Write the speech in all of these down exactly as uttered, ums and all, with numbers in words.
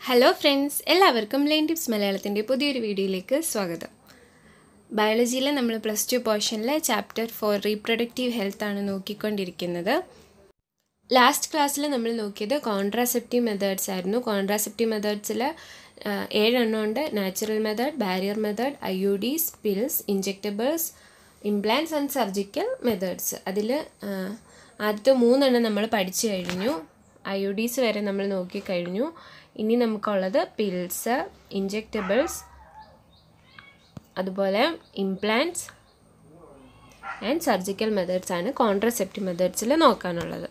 Hello friends, എല്ലാവർക്കും learn tips മലയാളത്തിൻ്റെ പുതിയൊരു വീഡിയോയിലേക്ക് സ്വാഗതം. ബയോളജിയിലെ നമ്മൾ പ്ലസ് ടു പോർഷനിലെ ചാപ്റ്റർ ഫോർ റീപ്രൊഡക്റ്റീവ് ഹെൽത്ത് ആണ് നോക്കിക്കൊണ്ടിരിക്കുന്നത്. ലാസ്റ്റ് ക്ലാസ്സിൽ നമ്മൾ നോക്കിയത് കോൺട്രാസെപ്റ്റീവ് മെത്തേഡ്സ് ആയിരുന്നു. കോൺട്രാസെപ്റ്റീവ് മെത്തേഡ്സിൽ ഏഴെണ്ണം ഉണ്ട്. Natural method, barrier method, IUDs, pills, injectables, implants and surgical methods. അതിൽ ആദ്യത്തെ മൂന്നെണ്ണം നമ്മൾ പഠിച്ചു കഴിഞ്ഞു. ഐ യു ഡിസ് വരെ നമ്മൾ നോക്കിക്കഴിഞ്ഞു. ഇനി നമുക്കുള്ളത് പിൽസ്, ഇഞ്ചെക്റ്റബിൾസ്, അതുപോലെ ഇംപ്ലാന്റ്സ് ആൻഡ് സർജിക്കൽ മെത്തേഡ്സ് ആണ് കോൺട്രാസെപ്റ്റീവ് മെത്തേഡ്സിൽ നോക്കാനുള്ളത്.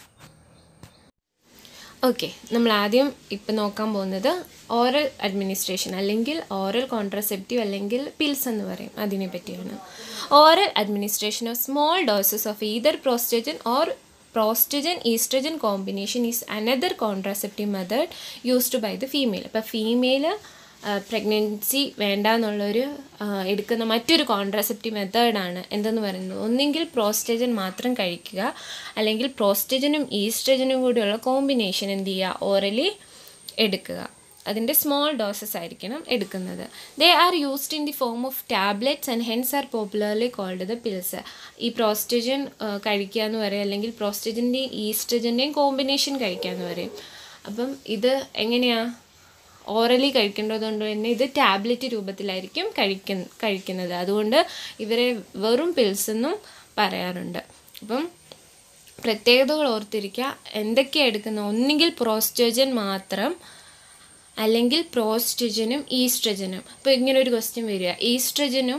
ഓക്കെ, നമ്മൾ ആദ്യം ഇപ്പം നോക്കാൻ പോകുന്നത് ഓറൽ അഡ്മിനിസ്ട്രേഷൻ അല്ലെങ്കിൽ ഓറൽ കോൺട്രാസെപ്റ്റീവ് അല്ലെങ്കിൽ പിൽസ് എന്ന് പറയും, അതിനെ പറ്റിയാണ്. Oral administration of small doses of either progestogen or progestogen oestrogen combination is another contraceptive method used by the female. അപ്പോൾ ഫീമെയിൽ പ്രഗ്നൻസി വേണ്ട എന്നുള്ളൊരു എടുക്കുന്ന മറ്റൊരു കോൺട്രാസെപ്റ്റീവ് മെത്തേഡാണ് എന്തെന്ന് പറയുന്നത്. ഒന്നെങ്കിൽ പ്രോസ്റ്റജൻ മാത്രം കഴിക്കുക, അല്ലെങ്കിൽ പ്രോസ്റ്റജനും ഈസ്ട്രജനും കൂടിയുള്ള കോമ്പിനേഷൻ എന്ത് ചെയ്യുക, ഓറലി എടുക്കുക. അതിൻ്റെ സ്മോൾ ഡോസസ് ആയിരിക്കണം എടുക്കുന്നത്. They are used in the form of tablets and hence are popularly called the pills. ഈ പ്രോസ്റ്റജൻ കഴിക്കുക എന്ന് പറയും, അല്ലെങ്കിൽ പ്രോസ്റ്റജൻ്റെയും ഈസ്ട്രജൻ്റെയും കോമ്പിനേഷൻ കഴിക്കുക എന്ന് പറയും. അപ്പം ഇത് എങ്ങനെയാണ് ഓറലി കഴിക്കേണ്ടതുകൊണ്ട് തന്നെ ഇത് ടാബ്ലറ്റ് രൂപത്തിലായിരിക്കും കഴിക്ക കഴിക്കുന്നത് അതുകൊണ്ട് ഇവരെ വെറും പിൽസ് എന്നും പറയാറുണ്ട്. അപ്പം പ്രത്യേകതകൾ ഓർത്തിരിക്കുക. എന്തൊക്കെയാണ് എടുക്കുന്നത്? ഒന്നുകിൽ പ്രോസ്റ്റജൻ മാത്രം, അല്ലെങ്കിൽ പ്രോസ്റ്റജനും ഈസ്ട്രജനും. അപ്പോൾ ഇങ്ങനെ ഒരു ക്വസ്റ്റ്യൻ വരിക, ഈസ്ട്രജനും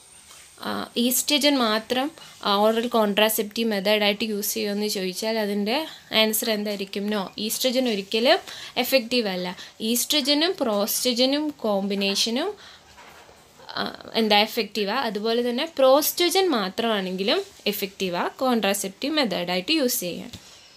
ഈസ്ട്രജൻ മാത്രം ഓറൽ കോൺട്രാസെപ്റ്റീവ് മെത്തേഡായിട്ട് യൂസ് ചെയ്യുമെന്ന് ചോദിച്ചാൽ അതിൻ്റെ ആൻസർ എന്തായിരിക്കും? നോ, ഈസ്ട്രജൻ ഒരിക്കലും എഫക്റ്റീവ് അല്ല. ഈസ്ട്രജനും പ്രോസ്റ്റജനും കോമ്പിനേഷനും എന്താ എഫക്റ്റീവാണ്. അതുപോലെ തന്നെ പ്രോസ്റ്റജൻ മാത്രമാണെങ്കിലും എഫക്റ്റീവാണ് കോൺട്രാസെപ്റ്റീവ് മെത്തേഡായിട്ട് യൂസ് ചെയ്യാൻ.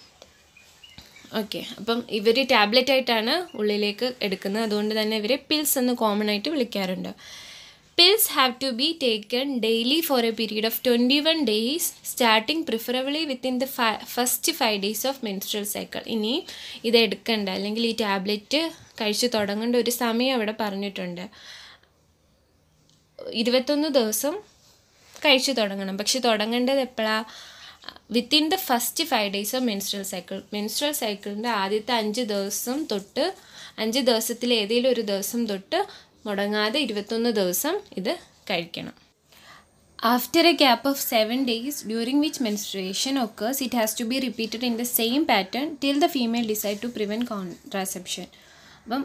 ഓക്കെ, അപ്പം ഇവർ ടാബ്ലറ്റ് ആയിട്ടാണ് ഉള്ളിലേക്ക് എടുക്കുന്നത്, അതുകൊണ്ട് തന്നെ ഇവരെ പിൽസ് എന്ന് കോമൺ ആയിട്ട് വിളിക്കാറുണ്ട്. Pills have to be taken daily for a period of twenty-one days, starting preferably within the fi first five days of menstrual cycle. ഇനി ഇത് എടുക്കേണ്ട അല്ലെങ്കിൽ ഈ ടാബ്ലറ്റ് കഴിച്ച് തുടങ്ങേണ്ട ഒരു സമയം അവിടെ പറഞ്ഞിട്ടുണ്ട്. ഇരുപത്തൊന്ന് ദിവസം കഴിച്ച് തുടങ്ങണം. പക്ഷെ തുടങ്ങേണ്ടത് എപ്പോഴാണ്? Within the first five days of menstrual cycle. Menstrual സൈക്കിളിൻ്റെ ആദ്യത്തെ അഞ്ച് ദിവസം തൊട്ട്, അഞ്ച് ദിവസത്തിൽ ഏതെങ്കിലും ഒരു ദിവസം തൊട്ട് മുടങ്ങാതെ ഇരുപത്തൊന്ന് ദിവസം ഇത് കഴിക്കണം. After a gap of seven days during which menstruation occurs it has to be repeated in the same pattern till the female decide to prevent contraception. അപ്പം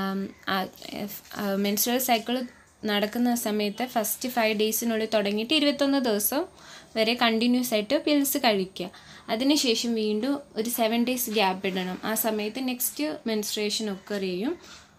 മെൻസ്ട്രുവൽ സൈക്കിൾ നടക്കുന്ന സമയത്ത് ഫസ്റ്റ് ഫൈവ് ഡേയ്സിനുള്ളിൽ തുടങ്ങിയിട്ട് ഇരുപത്തൊന്ന് ദിവസം വരെ കണ്ടിന്യൂസ് ആയിട്ട് pills കഴിക്കുക. അതിനുശേഷം വീണ്ടും ഒരു സെവൻ ഡേയ്സ് ഗ്യാപ്പ് ഇടണം. ആ സമയത്ത് നെക്സ്റ്റ് മെൻസ്ട്രുവേഷൻ ഒക്കർ ചെയ്യും.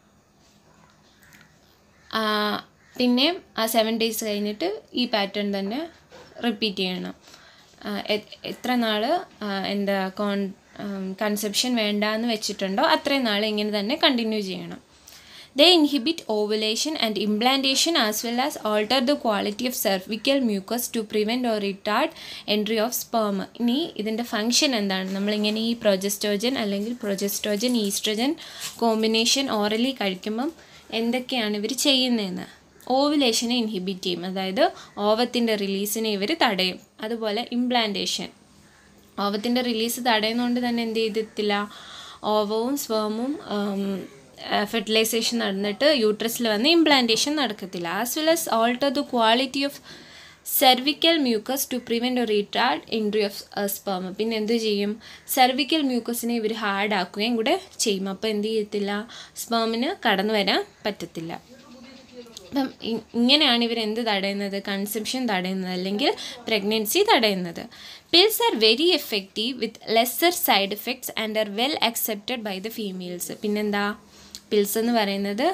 പിന്നെ ആ സെവൻ ഡേയ്സ് കഴിഞ്ഞിട്ട് ഈ പാറ്റേൺ തന്നെ റിപ്പീറ്റ് ചെയ്യണം. എത്ര നാൾ എന്താ കോൺ കൺസെപ്ഷൻ വേണ്ട എന്ന് വെച്ചിട്ടുണ്ടോ അത്രയും നാൾ ഇങ്ങനെ തന്നെ കണ്ടിന്യൂ ചെയ്യണം. They inhibit ovulation and implantation as well as alter the quality of cervical mucus to prevent or retard entry of sperm. ഇനി ഇതിൻ്റെ ഫങ്ഷൻ എന്താണ്? നമ്മളിങ്ങനെ ഈ പ്രൊജസ്റ്റോജൻ അല്ലെങ്കിൽ പ്രൊജസ്റ്റോജൻ ഈസ്ട്രജൻ കോമ്പിനേഷൻ ഓറലി കഴിക്കുമ്പം എന്തൊക്കെയാണ് ഇവർ ചെയ്യുന്നതെന്ന്. ഓവുലേഷനെ ഇൻഹിബിറ്റ് ചെയ്യും, അതായത് ഓവത്തിൻ്റെ റിലീസിനെ ഇവർ തടയും. അതുപോലെ ഇംപ്ലാന്റേഷൻ, ഓവത്തിൻ്റെ റിലീസ് തടയുന്നതുകൊണ്ട് തന്നെ എന്ത് ചെയ്തിട്ടില്ല, ഓവവും സ്പേമും ഫെർട്ടിലൈസേഷൻ നടന്നിട്ട് യൂട്രസിൽ വന്ന് ഇംപ്ലാന്റേഷൻ നടക്കത്തില്ല. As well as alter the quality of cervical mucus to prevent or retard entry of sperm. പിന്നെ എന്ത് ചെയ്യും? സെർവിക്കൽ മ്യൂക്കസിനെ ഇവർ ഹാർഡ് ആക്കുകയും കൂടെ ചെയ്യും. അപ്പോൾ എന്ത് ചെയ്യത്തില്ല, സ്പേമിന് കടന്നു വരാൻ പറ്റത്തില്ല. അപ്പം ഇങ്ങനെയാണ് ഇവർ എന്ത് തടയുന്നത്? കൺസെപ്ഷൻ തടയുന്നത് അല്ലെങ്കിൽ പ്രഗ്നൻസി തടയുന്നത്. Pills are very effective with lesser side effects and are well accepted by the females. പിന്നെന്താ, പിൽസ് എന്ന് പറയുന്നത്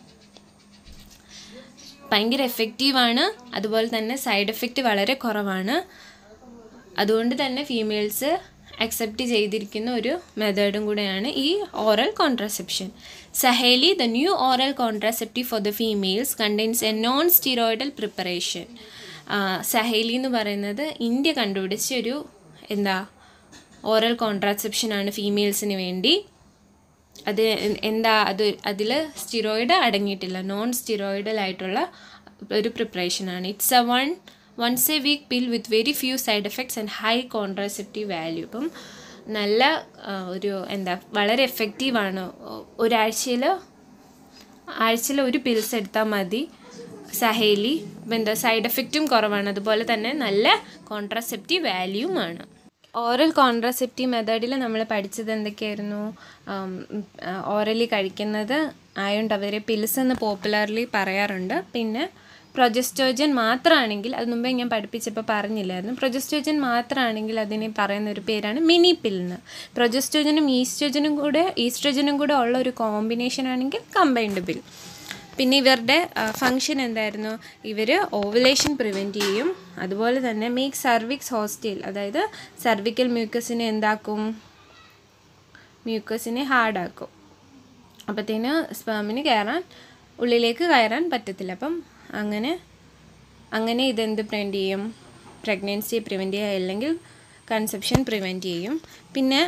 ഭയങ്കര എഫക്റ്റീവാണ്, അതുപോലെ തന്നെ സൈഡ് എഫക്റ്റ് വളരെ കുറവാണ്. അതുകൊണ്ട് തന്നെ ഫീമെയിൽസ് അക്സെപ്റ്റ് ചെയ്തിരിക്കുന്ന ഒരു മെത്തേഡും കൂടെയാണ് ഈ oral contraception. Saheli, the new oral contraceptive for the females contains a non steroidal preparation. Saheli എന്ന് പറയുന്നത് ഇന്ത്യ കണ്ടുപിടിച്ച ഒരു എന്താ ഓറൽ കോൺട്രാസെപ്ഷനാണ് ഫീമെയിൽസിന് വേണ്ടി. അത് എന്താ അത് അതിൽ സ്റ്റിറോയിഡ് അടങ്ങിയിട്ടില്ല, നോൺ സ്റ്റിറോയിഡലായിട്ടുള്ള ഒരു പ്രിപ്പറേഷനാണ്. It's a one once a week pill with very few side effects and high contraceptive value. ഇപ്പം നല്ല ഒരു എന്താ വളരെ എഫക്റ്റീവാണ്. ഒരാഴ്ചയിൽ ആഴ്ചയിൽ ഒരു പിൽസ് എടുത്താൽ മതി സഹേലി. എന്താ സൈഡ് എഫക്റ്റും കുറവാണ്, അതുപോലെ തന്നെ നല്ല കോൺട്രാസെപ്റ്റീവ് വാല്യൂമാണ്. ഓറൽ കോൺട്രാസെപ്റ്റീവ് മെത്തേഡിൽ നമ്മൾ പഠിച്ചത് എന്തൊക്കെയായിരുന്നു? ഓറലി കഴിക്കുന്നത് ആയതുകൊണ്ട് അവരെ പിൽസ് എന്ന് പോപ്പുലർലി പറയാറുണ്ട്. പിന്നെ പ്രൊജസ്റ്റോജൻ മാത്രമാണെങ്കിൽ, അത് മുമ്പേ ഞാൻ പഠിപ്പിച്ചപ്പോൾ പറഞ്ഞില്ലായിരുന്നു, പ്രൊജസ്റ്റോജൻ മാത്രമാണെങ്കിൽ അതിനെ പറയുന്ന ഒരു പേരാണ് മിനി പിൽന്ന്. പ്രൊജസ്റ്റോജനും ഈസ്ട്രോജനും കൂടെ ഈസ്ട്രോജനും കൂടെ ഉള്ള ഒരു കോമ്പിനേഷൻ ആണെങ്കിൽ കമ്പൈൻഡ് പിൽ. പിന്നെ ഇവരുടെ ഫങ്ഷൻ എന്തായിരുന്നു? ഇവർ ഓവുലേഷൻ പ്രിവെൻറ്റ് ചെയ്യും, അതുപോലെ തന്നെ മേക്ക് സർവിക്സ് ഹോസ്റ്റൈൽ, അതായത് സർവിക്കൽ മ്യൂക്കസിനെ എന്താക്കും? മ്യൂക്കസിനെ ഹാർഡാക്കും. അപ്പോഴത്തേന് സ്പേമിന് കയറാൻ ഉള്ളിലേക്ക് കയറാൻ പറ്റത്തില്ല. അപ്പം അങ്ങനെ അങ്ങനെ ഇതെന്ത് പ്രിവെൻറ്റ് ചെയ്യും? പ്രഗ്നൻസി പ്രിവെൻറ്റ് ചെയ്യുക, അല്ലെങ്കിൽ കൺസെപ്ഷൻ പ്രിവെൻറ്റ് ചെയ്യും. പിന്നെ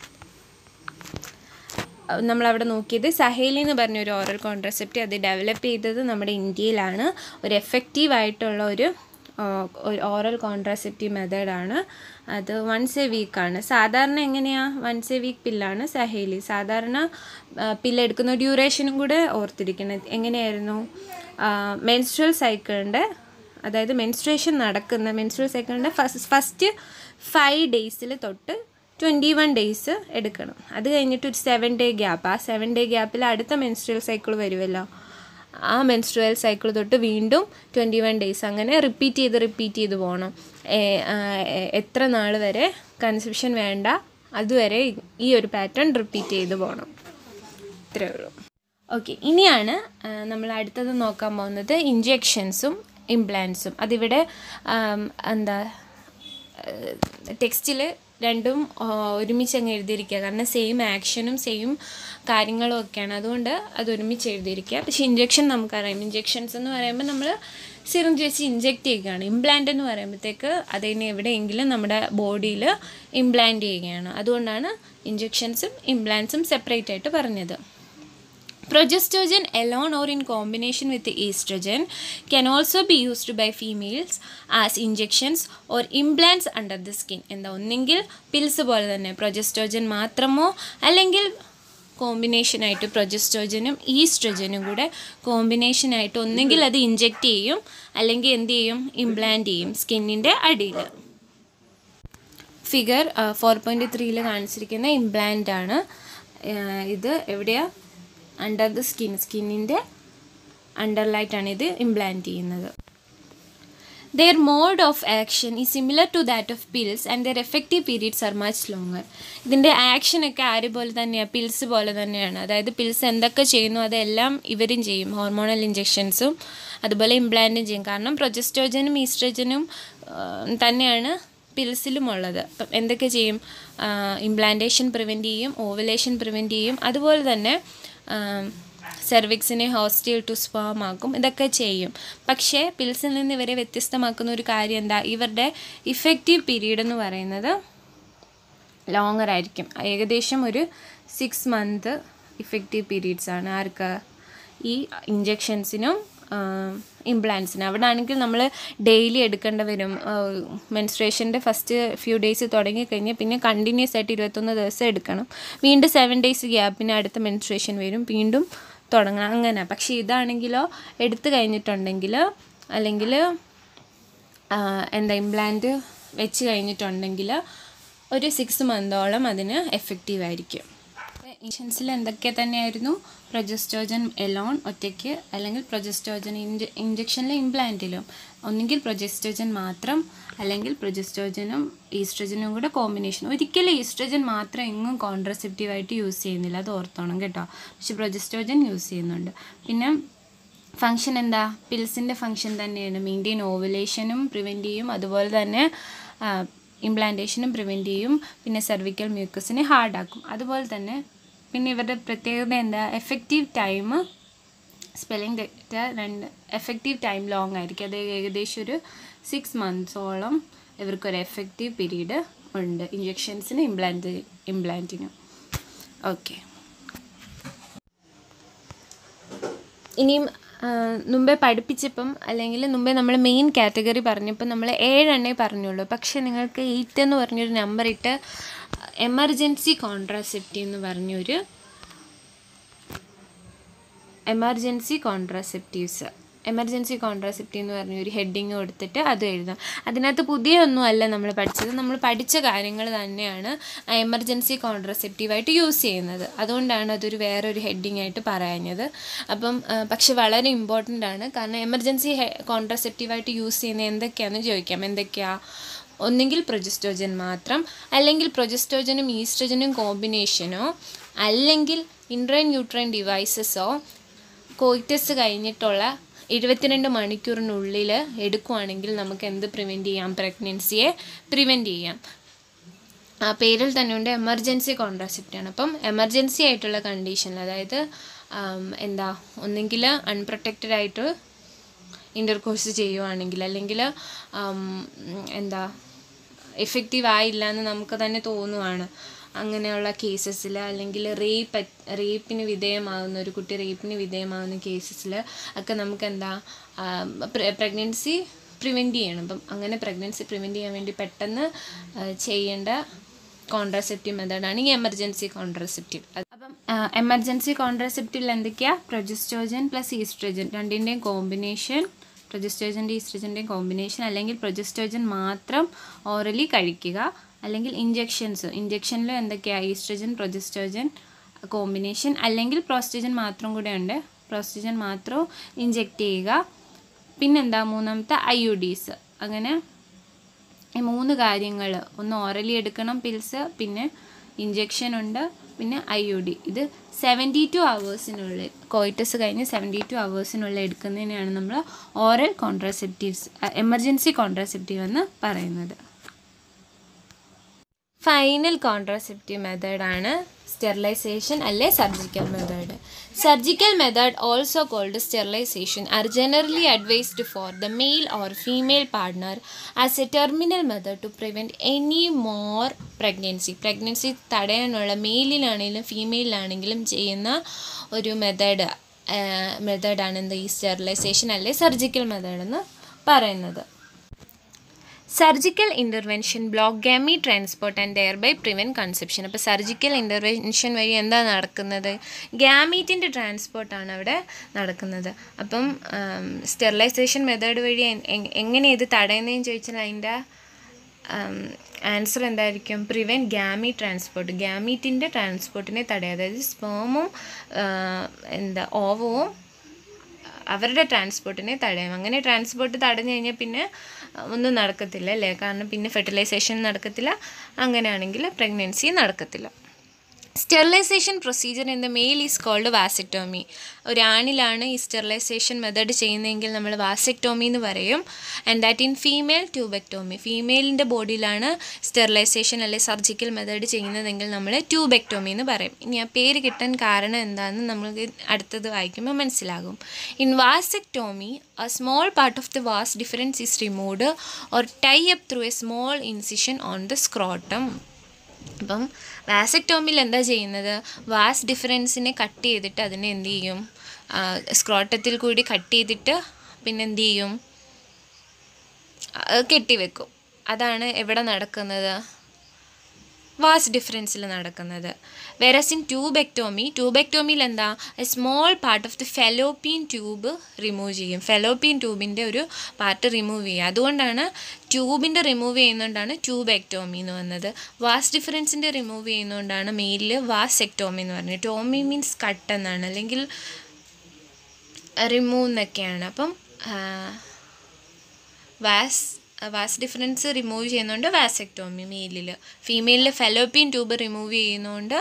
നമ്മളവിടെ നോക്കിയത് സഹേലി എന്ന് പറഞ്ഞൊരു ഓറൽ കോൺട്രസെപ്റ്റീവ്, അത് ഡെവലപ്പ് ചെയ്തത് നമ്മുടെ ഇന്ത്യയിലാണ്. ഒരു എഫക്റ്റീവായിട്ടുള്ള ഒരു ഓറൽ കോൺട്രാസെപ്റ്റീവ് മെത്തേഡാണ്. അത് വൺസ് എ വീക്കാണ്. സാധാരണ എങ്ങനെയാണ്? വൺസ് എ വീക്ക് പില്ലാണ് സഹേലി. സാധാരണ പില്ലെടുക്കുന്ന ഡ്യൂറേഷനും കൂടെ ഓർത്തിരിക്കണം. എങ്ങനെയായിരുന്നു? മെൻസ്ട്രൽ സൈക്കിളിൻ്റെ, അതായത് മെൻസ്ട്രേഷൻ നടക്കുന്ന മെൻസ്ട്രൽ സൈക്കിളിൻ്റെ ഫസ്റ്റ് ഫസ്റ്റ് ഫൈവ് ഡേയ്സിൽ തൊട്ട് ട്വൻറ്റി വൺ ഡേയ്സ് എടുക്കണം. അത് കഴിഞ്ഞിട്ട് ഒരു സെവൻ ഡേ ഗ്യാപ്പ്, ആ സെവൻ ഡേ ഗ്യാപ്പിൽ അടുത്ത മെൻസ്ട്രൽ സൈക്കിൾ വരുമല്ലോ, ആ മെൻസ്ട്രൽ സൈക്കിൾ തൊട്ട് വീണ്ടും ട്വൻറ്റി വൺ ഡേയ്സ്, അങ്ങനെ റിപ്പീറ്റ് ചെയ്ത് റിപ്പീറ്റ് ചെയ്ത് പോകണം. എത്ര നാൾ വരെ കൺസെപ്ഷൻ വേണ്ട അതുവരെ ഈ ഒരു പാറ്റേൺ റിപ്പീറ്റ് ചെയ്ത് പോകണം. ഇത്രയേ ഉള്ളൂ. ഓക്കെ, ഇനിയാണ് നമ്മൾ അടുത്തത് നോക്കാൻ പോകുന്നത് ഇഞ്ചെക്ഷൻസും ഇംപ്ലാൻസും. അതിവിടെ എന്താ ടെക്സ്റ്റിൽ രണ്ടും ഒരുമിച്ച് അങ്ങ് എഴുതിയിരിക്കുക, കാരണം സെയിം ആക്ഷനും സെയിം കാര്യങ്ങളും ഒക്കെയാണ്, അതുകൊണ്ട് അത് ഒരുമിച്ച് എഴുതിയിരിക്കുക. പക്ഷേ ഇഞ്ചെക്ഷൻ നമുക്കറിയാം. ഇഞ്ചെക്ഷൻസ് എന്ന് പറയുമ്പോൾ നമ്മൾ സിറിഞ്ച് വെച്ച് ഇഞ്ചെക്റ്റ് ചെയ്യുകയാണ്. ഇംപ്ലാന്റ് എന്ന് പറയുമ്പോഴത്തേക്ക് അതിനെ എവിടെയെങ്കിലും നമ്മുടെ ബോഡിയിൽ ഇംപ്ലാന്റ് ചെയ്യുകയാണ്. അതുകൊണ്ടാണ് ഇഞ്ചെക്ഷൻസും ഇംപ്ലാൻസും സെപ്പറേറ്റ് ആയിട്ട് പറഞ്ഞത്. Progestogen alone or in combination with the estrogen can also be used by females as injections or implants under the skin. എന്താ, ഒന്നെങ്കിൽ പിൽസ് പോലെ തന്നെ പ്രൊജസ്റ്റോജൻ മാത്രമോ അല്ലെങ്കിൽ കോമ്പിനേഷനായിട്ട് പ്രൊജസ്റ്റോജനും ഈസ്ട്രോജനും കൂടെ കോമ്പിനേഷനായിട്ട് ഒന്നെങ്കിൽ അത് ഇഞ്ചെക്റ്റ് ചെയ്യും, അല്ലെങ്കിൽ എന്ത് ചെയ്യും? ഇംപ്ലാന്റ് ചെയ്യും സ്കിന്നിൻ്റെ അടിയിൽ. ഫിഗർ ഫോർ പോയിൻറ്റ് ത്രീയിൽ കാണിച്ചിരിക്കുന്ന ഇംപ്ലാന്റ് ആണ്. ഇത് എവിടെയാണ്? അണ്ടർ ദ സ്കിൻ, സ്കിന്നിൻ്റെ അണ്ടറിലായിട്ടാണ് ഇത് ഇംപ്ലാന്റ് ചെയ്യുന്നത്. Their mode of action is similar to that of pills and their effective periods are much longer. ഇതിൻ്റെ ആക്ഷനൊക്കെ ആര് പോലെ തന്നെയാണ്? പിൽസ് പോലെ തന്നെയാണ്. അതായത് പിൽസ് എന്തൊക്കെ ചെയ്യുന്നു അതെല്ലാം ഇവരും ചെയ്യും. ഹോർമോണൽ ഇഞ്ചെക്ഷൻസും അതുപോലെ ഇംപ്ലാന്റും ചെയ്യും. കാരണം പ്രൊജസ്റ്റോജനും ഈസ്ട്രോജനും തന്നെയാണ് പിൽസിലും ഉള്ളത്. അപ്പം എന്തൊക്കെ ചെയ്യും? ഇംപ്ലാന്റേഷൻ പ്രിവെൻറ്റ് ചെയ്യും, ഓവുലേഷൻ പ്രിവെൻറ്റ് ചെയ്യും, അതുപോലെ തന്നെ സെർവിക്സിനെ ഹോസ്റ്റൈൽ ടു സ്പേം ആക്കും. ഇതൊക്കെ ചെയ്യും. പക്ഷേ പിൽസിൽ നിന്ന് ഇവരെ വ്യത്യസ്തമാക്കുന്ന ഒരു കാര്യം എന്താ? ഇവരുടെ ഇഫക്റ്റീവ് പീരീഡ് എന്ന് പറയുന്നത് ലോങ്ങർ ആയിരിക്കും. ഏകദേശം ഒരു സിക്സ് മന്ത് ഇഫക്റ്റീവ് പീരീഡ്സാണ്. ആർക്ക്? ഈ ഇഞ്ചെക്ഷൻസിനും ഇംപ്ലാൻസിനും. അവിടെ ആണെങ്കിൽ നമ്മൾ ഡെയിലി എടുക്കേണ്ടി വരും. മെൻസ്ട്രേഷൻ്റെ ഫസ്റ്റ് ഫ്യൂ ഡേയ്സ് തുടങ്ങിക്കഴിഞ്ഞാൽ പിന്നെ കണ്ടിന്യൂസ് ആയിട്ട് ഇരുപത്തൊന്ന് ദിവസം എടുക്കണം. വീണ്ടും സെവൻ ഡേയ്സ് ഗ്യാപ്പിന് അടുത്ത മെൻസ്ട്രേഷൻ വരും, വീണ്ടും തുടങ്ങണം, അങ്ങനെ. പക്ഷേ ഇതാണെങ്കിലോ എടുത്തു കഴിഞ്ഞിട്ടുണ്ടെങ്കിൽ അല്ലെങ്കിൽ എന്താ ഇംപ്ലാന്റ് വെച്ച് കഴിഞ്ഞിട്ടുണ്ടെങ്കിൽ ഒരു സിക്സ് മന്തോളം അതിന് എഫക്റ്റീവ് ആയിരിക്കും. ഇഞ്ചക്ഷൻസിൽ എന്തൊക്കെ തന്നെയായിരുന്നു? പ്രൊജസ്റ്റോജൻ എലോൺ ഒറ്റയ്ക്ക്, അല്ലെങ്കിൽ പ്രൊജസ്റ്റോജൻ ഇഞ്ച ഇഞ്ചക്ഷനിലെ ഇംപ്ലാന്റിലും ഒന്നുകിൽ പ്രൊജസ്റ്റോജൻ മാത്രം, അല്ലെങ്കിൽ പ്രൊജസ്റ്റോജനും ഈസ്ട്രോജനും കൂടെ കോമ്പിനേഷൻ. ഒരിക്കലും ഈസ്ട്രോജൻ മാത്രം എങ്ങും കോൺട്രസെപ്റ്റീവായിട്ട് യൂസ് ചെയ്യുന്നില്ല, അത് ഓർത്തോണം കേട്ടോ. പക്ഷെ പ്രൊജസ്റ്റോജൻ യൂസ് ചെയ്യുന്നുണ്ട്. പിന്നെ ഫങ്ഷൻ എന്താ? പിൽസിൻ്റെ ഫങ്ഷൻ തന്നെയാണ്. മെയിൻറ്റെയിൻ ഓവുലേഷനും പ്രിവെൻറ്റ് ചെയ്യും, അതുപോലെ തന്നെ ഇംപ്ലാന്റേഷനും പ്രിവെൻറ്റ് ചെയ്യും, പിന്നെ സെർവിക്കൽ മ്യൂക്കസിനെ ഹാർഡാക്കും. അതുപോലെ തന്നെ പിന്നെ ഇവരുടെ പ്രത്യേകത എന്താ? എഫക്റ്റീവ് ടൈം, സ്പെല്ലിംഗ് തെറ്റ രണ്ട്, എഫക്റ്റീവ് ടൈം ലോങ് ആയിരിക്കും. അത് ഏകദേശം ഒരു സിക്സ് മന്ത്സോളം ഇവർക്കൊരു എഫക്റ്റീവ് പീരീഡ് ഉണ്ട് ഇഞ്ചെക്ഷൻസിന് ഇംപ്ലാന്റ് ഇംപ്ലാന്റിനും. ഓക്കെ. ഇനിയും മുമ്പേ പഠിപ്പിച്ചപ്പം അല്ലെങ്കിൽ മുമ്പേ നമ്മൾ മെയിൻ കാറ്റഗറി പറഞ്ഞപ്പോൾ നമ്മൾ ഏഴെണ്ണേ പറഞ്ഞുള്ളൂ. പക്ഷേ നിങ്ങൾക്ക് എയ്റ്റ് എന്ന് പറഞ്ഞൊരു നമ്പർ ഇട്ട് എമർജൻസി കോൺട്രാസെപ്റ്റീവ് എന്ന് പറഞ്ഞൊരു എമർജൻസി കോൺട്രാസെപ്റ്റീവ്സ് എമർജൻസി കോൺട്രാസെപ്റ്റീവ് എന്ന് പറഞ്ഞൊരു ഹെഡിങ് കൊടുത്തിട്ട് അത് എഴുതാം. അതിനകത്ത് പുതിയൊന്നും അല്ല നമ്മൾ പഠിച്ചത്, നമ്മൾ പഠിച്ച കാര്യങ്ങൾ തന്നെയാണ് എമർജൻസി കോൺട്രാസെപ്റ്റീവായിട്ട് യൂസ് ചെയ്യുന്നത്. അതുകൊണ്ടാണ് അതൊരു വേറൊരു ഹെഡിങ് ആയിട്ട് പറയാഞ്ഞത്. അപ്പം പക്ഷെ വളരെ ഇമ്പോർട്ടൻ്റ് ആണ്. കാരണം എമർജൻസി കോൺട്രാസെപ്റ്റീവായിട്ട് യൂസ് ചെയ്യുന്നത് എന്തൊക്കെയാണെന്ന് ചോദിക്കാം. എന്തൊക്കെയാണ്? ഒന്നുകിൽ പ്രൊജസ്റ്റോജൻ മാത്രം, അല്ലെങ്കിൽ പ്രൊജസ്റ്റോജനും ഈസ്ട്രജനും കോമ്പിനേഷനോ, അല്ലെങ്കിൽ ഇൻട്രൈൻ യൂട്രൈൻ ഡിവൈസസോ കോയിറ്റസ് കഴിഞ്ഞിട്ടുള്ള എഴുപത്തിരണ്ട് മണിക്കൂറിനുള്ളിൽ എടുക്കുകയാണെങ്കിൽ നമുക്ക് എന്ത് പ്രിവെൻറ്റ് ചെയ്യാം? പ്രഗ്നൻസിയെ പ്രിവെൻറ്റ് ചെയ്യാം. ആ പേരിൽ തന്നെ ഉണ്ട്, എമർജൻസി കോൺട്രാസെപ്റ്റീവാണ്. അപ്പം എമർജൻസി ആയിട്ടുള്ള കണ്ടീഷൻ, അതായത് എന്താ, ഒന്നെങ്കിൽ അൺപ്രൊട്ടക്റ്റഡ് ആയിട്ട് ഇൻ്റർകോഴ്സ് ചെയ്യുവാണെങ്കിൽ, അല്ലെങ്കിൽ എന്താ എഫക്റ്റീവ് ആയില്ല എന്ന് നമുക്ക് തന്നെ തോന്നുവാണ്, അങ്ങനെയുള്ള കേസസിൽ, അല്ലെങ്കിൽ റേപ്പ് റേപ്പിന് വിധേയമാകുന്ന ഒരു കുട്ടി റേപ്പിന് വിധേയമാകുന്ന കേസസിൽ ഒക്കെ നമുക്ക് എന്താ പ്രഗ്നൻസി പ്രിവെൻറ്റ് ചെയ്യണം. അപ്പം അങ്ങനെ പ്രഗ്നൻസി പ്രിവെൻറ്റ് ചെയ്യാൻ വേണ്ടി പെട്ടെന്ന് ചെയ്യേണ്ട കോൺട്രാസെപ്റ്റീവ് മെത്തേഡാണ് ഈ എമർജൻസി കോൺട്രാസെപ്റ്റീവ്. അപ്പം എമർജൻസി കോൺട്രാസെപ്റ്റീവിൽ എന്തൊക്കെയാണ്? പ്രൊജസ്റ്റോജൻ പ്ലസ് ഈസ്ട്രജൻ രണ്ടിൻ്റെയും കോമ്പിനേഷൻ, പ്രൊജസ്റ്റോജൻ്റെ ഈസ്ട്രജൻ്റെയും കോമ്പിനേഷൻ, അല്ലെങ്കിൽ പ്രൊജസ്റ്റോജൻ മാത്രം ഓറലി കഴിക്കുക, അല്ലെങ്കിൽ ഇഞ്ചെക്ഷൻസ്. ഇഞ്ചെക്ഷനിലും എന്തൊക്കെയാണ്? ഈസ്ട്രജൻ പ്രൊജസ്റ്റോജൻ കോമ്പിനേഷൻ, അല്ലെങ്കിൽ പ്രോസ്റ്റോജൻ മാത്രം കൂടെ ഉണ്ട്, പ്രോസ്റ്റോജൻ മാത്രം ഇഞ്ചെക്റ്റ് ചെയ്യുക. പിന്നെന്താ മൂന്നാമത്തെ? I U Ds. അങ്ങനെ ഈ മൂന്ന് കാര്യങ്ങൾ, ഒന്ന് ഓറലി എടുക്കണം പിൽസ്, പിന്നെ ഇഞ്ചെക്ഷൻ ഉണ്ട്, പിന്നെ ഐ യു ഡി. ഇത് സെവൻറ്റി ടു അവേഴ്സിനുള്ളിൽ, കോയിറ്റസ് കഴിഞ്ഞ് സെവൻറ്റി ടു അവേഴ്സിനുള്ളിൽ എടുക്കുന്നതിനെയാണ് നമ്മൾ ഓറൽ കോൺട്രാസെപ്റ്റീവ്സ് എമർജൻസി കോൺട്രാസെപ്റ്റീവ് എന്ന് പറയുന്നത്. ഫൈനൽ കോൺട്രാസെപ്റ്റീവ് മെത്തേഡാണ് സ്റ്റെറിലൈസേഷൻ അല്ലെ surgical method. Surgical method also called sterilisation are generally advised for the male or female partner as a terminal method to prevent any more pregnancy. Pregnancy തടയാനുള്ള മെയിലിലാണെങ്കിലും ഫീമെയിലാണെങ്കിലും ചെയ്യുന്ന ഒരു method മെത്തേഡാണ് എന്ത്? ഈ സ്റ്റെറിലൈസേഷൻ അല്ലെ സർജിക്കൽ മെത്തേഡ് എന്ന് പറയുന്നത്. Surgical intervention block gamete transport and thereby prevent conception. അപ്പോൾ സർജിക്കൽ ഇൻ്റർവെൻഷൻ വഴി എന്താ നടക്കുന്നത്? ഗാമീറ്റിൻ്റെ ട്രാൻസ്പോർട്ടാണ് അവിടെ നടക്കുന്നത്. അപ്പം സ്റ്റെറിലൈസേഷൻ മെത്തേഡ് വഴി എങ്ങനെ ഇത് തടയുന്നതെന്ന് ചോദിച്ചാൽ അതിൻ്റെ ആൻസർ എന്തായിരിക്കും? Prevent ഗാമി transport. ഗാമീറ്റിൻ്റെ ട്രാൻസ്പോർട്ടിനെ തടയുക, അതായത് സ്പേമും എന്താ ഓവവും അവരുടെ ട്രാൻസ്പോർട്ടിനെ തടയും. അങ്ങനെ ട്രാൻസ്പോർട്ട് തടഞ്ഞു കഴിഞ്ഞാൽ പിന്നെ ഒന്നും നടക്കത്തില്ല അല്ലേ? കാരണം പിന്നെ ഫെർട്ടിലൈസേഷൻ നടക്കത്തില്ല, അങ്ങനെയാണെങ്കിൽ പ്രഗ്നൻസി നടക്കത്തില്ല. Sterilisation procedure in the male is called vasectomy. ഒരാണിലാണ് ഈ സ്റ്റെറിലൈസേഷൻ മെത്തേഡ് ചെയ്യുന്നതെങ്കിൽ നമ്മൾ വാസെക്ടോമി എന്ന് പറയും. And that in female tubectomy. ഫീമെയിലിൻ്റെ ബോഡിയിലാണ് സ്റ്റെറിലൈസേഷൻ അല്ലെ സർജിക്കൽ മെത്തേഡ് ചെയ്യുന്നതെങ്കിൽ നമ്മൾ ട്യൂബെക്ടോമി എന്ന് പറയും. ഇനി ആ പേര് കിട്ടാൻ കാരണം എന്താണെന്ന് നമുക്ക് അടുത്തത് വായിക്കുമ്പോൾ മനസ്സിലാകും. In vasectomy a small part of the vas deferens is removed or tie up through a small incision on the scrotum. അപ്പം വാസെക്ടോമിയിൽ എന്താ ചെയ്യുന്നത്? വാസ് ഡിഫറൻസിനെ കട്ട് ചെയ്തിട്ട് അതിനെ എന്ത് ചെയ്യും? സ്ക്രോട്ടത്തിൽ കൂടി കട്ട് ചെയ്തിട്ട് പിന്നെ എന്ത് ചെയ്യും? കെട്ടിവെക്കും. അതാണ് എവിടെ നടക്കുന്നത്? വാസ് ഡിഫറൻസിൽ നടക്കുന്നത്. വെറസ് ഇൻ ട്യൂബെക്ടോമി, ട്യൂബെക്ടോമിയിൽ എന്താ? A small part of the fallopian tube remove ചെയ്യും. ഫെലോപ്പിയൻ ട്യൂബിൻ്റെ ഒരു പാർട്ട് റിമൂവ് ചെയ്യുക. അതുകൊണ്ടാണ് ട്യൂബിൻ്റെ റിമൂവ് ചെയ്യുന്നതുകൊണ്ടാണ് ട്യൂബെക്ടോമി എന്ന് വന്നത്. വാസ് ഡിഫറൻസിൻ്റെ റിമൂവ് ചെയ്യുന്നതുകൊണ്ടാണ് മെയിലിൽ വാസെക്ടോമി എന്ന് പറഞ്ഞത്. ടോമി മീൻസ് കട്ട് എന്നാണ്, അല്ലെങ്കിൽ റിമൂവ് എന്നൊക്കെയാണ്. അപ്പം വാസ് വാസ് ഡിഫറൻസ് റിമൂവ് ചെയ്യുന്നതുകൊണ്ട് വാസെക്ടോമി മെയിലിൽ. ഫീമെയിലിൽ ഫെലോപ്പിയൻ ട്യൂബ് റിമൂവ് ചെയ്യുന്നതുകൊണ്ട്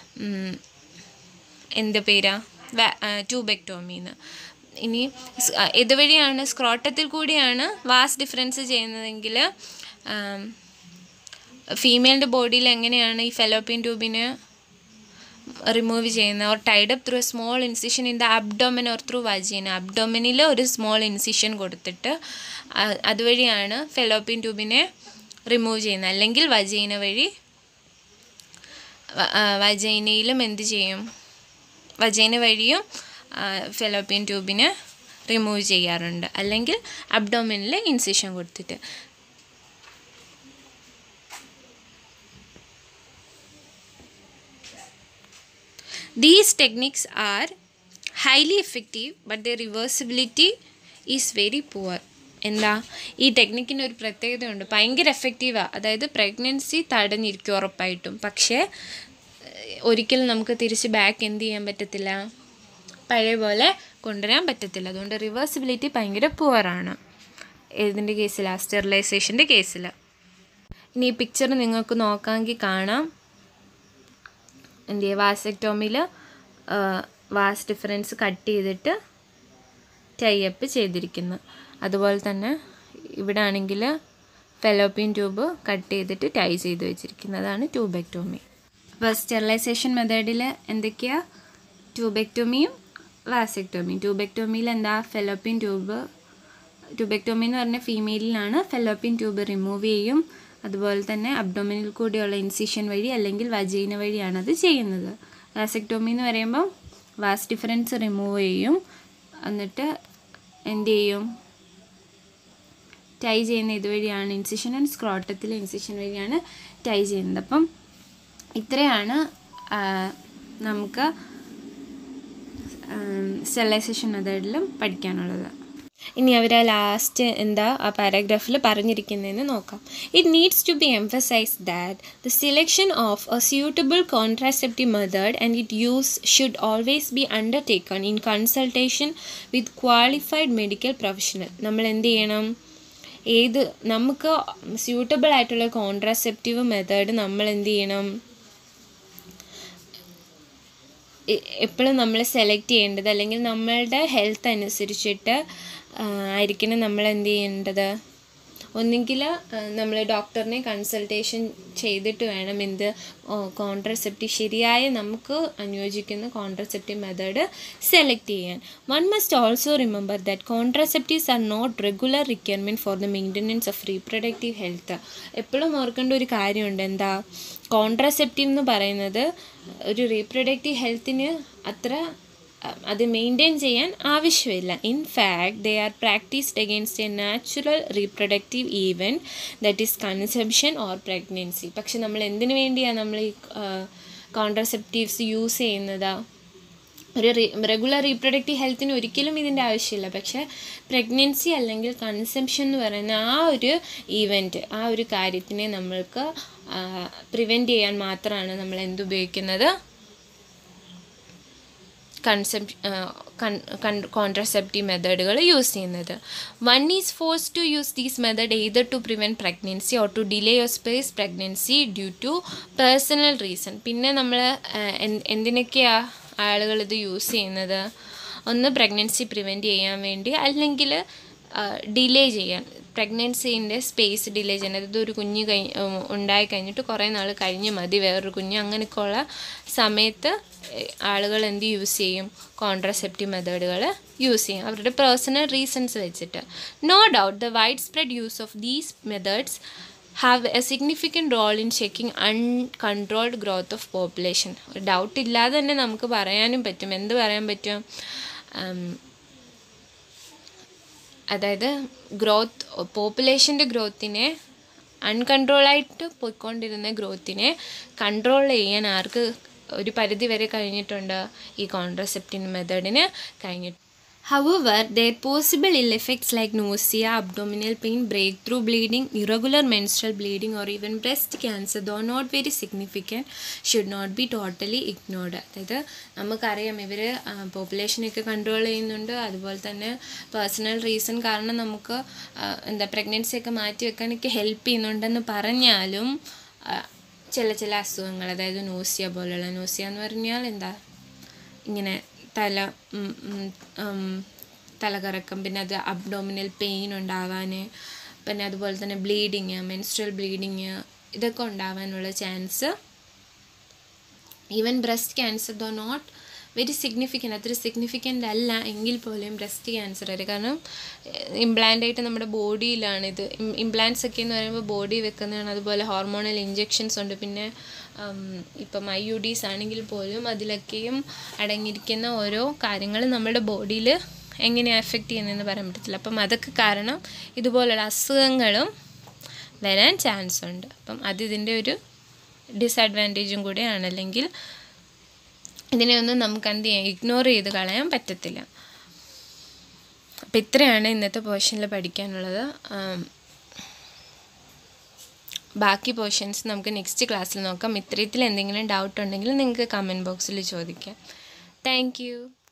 എന്ത് പേരാ? ട്യൂബെക്ടോമിന്ന്. ഇനി ഇതുവഴിയാണ് സ്ക്രോട്ടത്തിൽ കൂടിയാണ് വാസ് ഡിഫറൻസ് ചെയ്യുന്നതെങ്കിൽ ഫീമെയിലിൻ്റെ ബോഡിയിൽ എങ്ങനെയാണ് ഈ ഫെലോപ്പിയൻ ട്യൂബിന് റിമൂവ് ചെയ്യുന്നത്? Or tied up through a small incision in the abdomen or through vagina. അബ്ഡോമനിൽ ഒരു സ്മോൾ ഇൻസിഷൻ കൊടുത്തിട്ട് അതുവഴിയാണ് ഫെലോപ്പിയൻ ട്യൂബിനെ റിമൂവ് ചെയ്യുന്നത്. അല്ലെങ്കിൽ വജീന വഴി, വജൈനയിലും എന്ത് ചെയ്യും? വജൈന വഴിയും ഫെലോപ്പിയൻ ട്യൂബിന് റിമൂവ് ചെയ്യാറുണ്ട്, അല്ലെങ്കിൽ അബ്ഡോമിനിൽ ഇൻസിഷൻ കൊടുത്തിട്ട്. These techniques are highly effective, but their reversibility is very poor. എന്താ ഈ ടെക്നിക്കിന് ഒരു പ്രത്യേകതയുണ്ട്, ഭയങ്കര എഫക്റ്റീവാണ്. അതായത് പ്രഗ്നൻസി തടഞ്ഞിരിക്കും ഉറപ്പായിട്ടും, പക്ഷേ ഒരിക്കലും നമുക്ക് തിരിച്ച് ബാക്ക് എന്ത് ചെയ്യാൻ പറ്റത്തില്ല, പഴയ പോലെ കൊണ്ടുവരാൻ പറ്റത്തില്ല. അതുകൊണ്ട് റിവേഴ്സിബിലിറ്റി ഭയങ്കര പുവറാണ് ഏതിൻ്റെ കേസിലാണ്, സ്റ്റെറിലൈസേഷൻ്റെ കേസിൽ. ഇനി ഈ പിക്ചർ നിങ്ങൾക്ക് നോക്കാമെങ്കിൽ കാണാം, എന്ത് ചെയ്യുക, വാസെക്ടോമിയിൽ വാസ് ഡിഫറൻസ് കട്ട് ചെയ്തിട്ട് ടൈപ്പ് ചെയ്തിരിക്കുന്നു. അതുപോലെ തന്നെ ഇവിടെ ആണെങ്കിൽ ഫെലോപ്പിയൻ ട്യൂബ് കട്ട് ചെയ്തിട്ട് ടൈ ചെയ്ത് വെച്ചിരിക്കുന്നതാണ് ട്യൂബെക്ടോമി. അപ്പോൾ സ്റ്റെറിലൈസേഷൻ മെത്തേഡിൽ എന്തൊക്കെയാണ്, ട്യൂബെക്ടോമിയും വാസെക്ടോമിയും. ട്യൂബെക്ടോമിയിൽ എന്താ, ഫെലോപ്പിയൻ ട്യൂബ്, ട്യൂബെക്ടോമി എന്ന് പറഞ്ഞാൽ ഫീമെയിലിലാണ്, ഫെലോപ്പിയൻ ട്യൂബ് റിമൂവ് ചെയ്യും. അതുപോലെ തന്നെ അബ്ഡോമിനിൽ കൂടിയുള്ള ഇൻസിഷൻ വഴി അല്ലെങ്കിൽ വജൈന വഴിയാണ് അത് ചെയ്യുന്നത്. വാസെക്ടോമി എന്ന് പറയുമ്പോൾ വാസ് ഡിഫറൻസ് റിമൂവ് ചെയ്യും, എന്നിട്ട് എന്ത് ചെയ്യും, ടൈ ചെയ്യുന്ന ഇതുവഴിയാണ് ഇൻസിഷൻ, ആൻഡ് സ്ക്രോട്ടത്തിലെ ഇൻസിഷൻ വഴിയാണ് ടൈ ചെയ്യുന്നത്. അപ്പം ഇത്രയാണ് നമുക്ക് സ്റ്റെറിലൈസേഷൻ മെത്തേഡിലും പഠിക്കാനുള്ളത്. ഇനി അവർ ആ ലാസ്റ്റ് എന്താ ആ പാരഗ്രാഫിൽ പറഞ്ഞിരിക്കുന്നതെന്ന് നോക്കാം. It needs to be emphasised that the selection of a suitable contraceptive method and it use should always be undertaken in consultation with qualified medical professional. നമ്മൾ എന്ത് ചെയ്യണം, ഏത് നമുക്ക് സ്യൂട്ടബിൾ ആയിട്ടുള്ള കോൺട്രാസെപ്റ്റീവ് മെത്തേഡ് നമ്മൾ എന്ത് ചെയ്യണം, എപ്പോഴും നമ്മൾ സെലക്ട് ചെയ്യേണ്ടത്, അല്ലെങ്കിൽ നമ്മളുടെ ഹെൽത്ത് അനുസരിച്ചിട്ട് ആയിരിക്കണം നമ്മൾ എന്ത് ചെയ്യേണ്ടത്. ഒന്നുകിൽ നമ്മൾ ഡോക്ടറിനെ കൺസൾട്ടേഷൻ ചെയ്തിട്ട് വേണം എന്ത് കോൺട്രസെപ്റ്റീവ് ശരിയായ നമുക്ക് അനുയോജിക്കുന്ന കോൺട്രസെപ്റ്റീവ് മെത്തേഡ് സെലക്ട് ചെയ്യാൻ. One must also remember that contraceptives are not regular requirement for the maintenance of reproductive health. എപ്പോഴും ഓർക്കേണ്ട ഒരു കാര്യമുണ്ട്, എന്താ, കോൺട്രസെപ്റ്റീവ് എന്ന് പറയുന്നത് ഒരു റീപ്രൊഡക്റ്റീവ് ഹെൽത്തിന് അത്ര അത് മെയിൻറ്റെയിൻ ചെയ്യാൻ ആവശ്യമില്ല. In fact they are practised against a natural reproductive event that is conception or pregnancy. പക്ഷെ നമ്മൾ എന്തിനു വേണ്ടിയാണ് നമ്മൾ ഈ കോൺട്രസെപ്റ്റീവ്സ് യൂസ് ചെയ്യുന്നത്? ഒരു റീ റെഗുലർ റീപ്രൊഡക്റ്റീവ് ഹെൽത്തിന് ഒരിക്കലും ഇതിൻ്റെ ആവശ്യമില്ല. പക്ഷേ പ്രഗ്നൻസി അല്ലെങ്കിൽ കൺസെപ്ഷൻ എന്ന് പറയുന്ന ആ ഒരു ഈവൻറ്റ്, ആ ഒരു കാര്യത്തിനെ നമ്മൾക്ക് പ്രിവെൻറ്റ് ചെയ്യാൻ മാത്രമാണ് നമ്മൾ എന്തുപയോഗിക്കുന്നത്, കൺസെപ്റ്റ് കോൺട്രസെപ്റ്റീവ് മെത്തേഡുകൾ യൂസ് ചെയ്യുന്നത്. One is force to use these method either to prevent pregnancy or to delay or space pregnancy due to personal reason. പിന്നെ നമ്മൾ എന്തിനൊക്കെയാണ് ആളുകൾ ഇത് യൂസ് ചെയ്യുന്നത്? ഒന്ന് പ്രഗ്നൻസി പ്രിവെൻറ്റ് ചെയ്യാൻ വേണ്ടി, അല്ലെങ്കിൽ ഡിലേ ചെയ്യാൻ, പ്രഗ്നൻസീൻ്റെ സ്പേസ് ഡിലേ ചെയ്യാൻ. അതായത് ഒരു കുഞ്ഞ് കഴി ഉണ്ടായി കഴിഞ്ഞിട്ട് കുറേ നാൾ കഴിഞ്ഞ് മതി വേറൊരു കുഞ്ഞ്, അങ്ങനെയൊക്കെയുള്ള സമയത്ത് ആളുകൾ എന്ത് യൂസ് ചെയ്യും, കോൺട്രസെപ്റ്റീവ് മെത്തേഡുകൾ യൂസ് ചെയ്യും അവരുടെ പേഴ്സണൽ റീസൺസ് വെച്ചിട്ട്. No doubt the wide spread use of these methods have a significant role in checking uncontrolled growth of population. ഒരു ഡൗട്ട് ഇല്ലാതെ തന്നെ നമുക്ക് പറയാനും പറ്റും. എന്ത് പറയാൻ പറ്റും? അതായത് ഗ്രോത്ത്, പോപ്പുലേഷൻ്റെ ഗ്രോത്തിനെ, അൺകൺട്രോളായിട്ട് പോയിക്കൊണ്ടിരുന്ന ഗ്രോത്തിനെ കൺട്രോൾ ചെയ്യാൻ ആർക്ക് ഒരു പരിധി വരെ കഴിഞ്ഞിട്ടുണ്ട്? ഈ കോൺട്രസെപ്റ്റീവ് മെത്തേഡിന് കഴിഞ്ഞിട്ട്. However, their possible ill effects like nausea, abdominal pain, breakthrough bleeding, irregular menstrual bleeding or even breast cancer, though not very significant, should not be totally ignored. അതായത് നമുക്കറിയാം ഇവർ പോപ്പുലേഷനൊക്കെ കൺട്രോൾ ചെയ്യുന്നുണ്ട്, അതുപോലെ തന്നെ പേഴ്സണൽ റീസൺ കാരണം നമുക്ക് എന്താ പ്രഗ്നൻസിയൊക്കെ മാറ്റി വെക്കാനൊക്കെ ഹെൽപ്പ് ചെയ്യുന്നുണ്ടെന്ന് പറഞ്ഞാലും ചില ചില അസുഖങ്ങൾ, അതായത് നോസിയ പോലുള്ള, നോസിയ എന്ന് പറഞ്ഞാൽ എന്താ, ഇങ്ങനെ തല തലകറക്കം, പിന്നെ അത് അബ്ഡോമിനൽ പെയിൻ ഉണ്ടാവാൻ, പിന്നെ അതുപോലെ തന്നെ ബ്ലീഡിങ്, മെൻസ്ട്രൽ ബ്ലീഡിങ്, ഇതൊക്കെ ഉണ്ടാവാനുള്ള chance, even breast cancer though not very significant, അത്ര സിഗ്നിഫിക്കൻ്റ് അല്ല എങ്കിൽ പോലും ബ്രസ്റ്റ് ക്യാൻസർ വരെ. കാരണം ഇംപ്ലാൻ്റായിട്ട് നമ്മുടെ ബോഡിയിലാണിത്. ഇംപ്ലാൻറ്റ്സ് ഒക്കെ എന്ന് പറയുമ്പോൾ ബോഡി വെക്കുന്നതാണ്. അതുപോലെ ഹോർമോണൽ ഇഞ്ചെക്ഷൻസ് ഉണ്ട്. പിന്നെ ഇപ്പം ഐ യു ഡീസ് ആണെങ്കിൽ പോലും അതിലൊക്കെയും അടങ്ങിയിരിക്കുന്ന ഓരോ കാര്യങ്ങൾ നമ്മുടെ ബോഡിയിൽ എങ്ങനെയാണ് എഫക്റ്റ് ചെയ്യുന്നതെന്ന് പറയാൻ പറ്റത്തില്ല. അപ്പം അതൊക്കെ കാരണം ഇതുപോലുള്ള അസുഖങ്ങളും വരാൻ ചാൻസ് ഉണ്ട്. അപ്പം അത് ഇതിൻ്റെ ഒരു ഡിസഡ്വാൻറ്റേജും കൂടെയാണ്. അല്ലെങ്കിൽ ഇതിനെയൊന്നും നമുക്ക് എന്ത് ചെയ്യാം, ഇഗ്നോർ ചെയ്ത് കളയാൻ പറ്റത്തില്ല. അപ്പം ഇത്രയാണ് ഇന്നത്തെ പോർഷനിൽ പഠിക്കാനുള്ളത്. ബാക്കി പോർഷൻസ് നമുക്ക് നെക്സ്റ്റ് ക്ലാസ്സിൽ നോക്കാം. ഇത്രയത്തിൽ എന്തെങ്കിലും ഡൗട്ട് ഉണ്ടെങ്കിൽ നിങ്ങൾക്ക് കമൻറ്റ് ബോക്സിൽ ചോദിക്കാം. Thank U.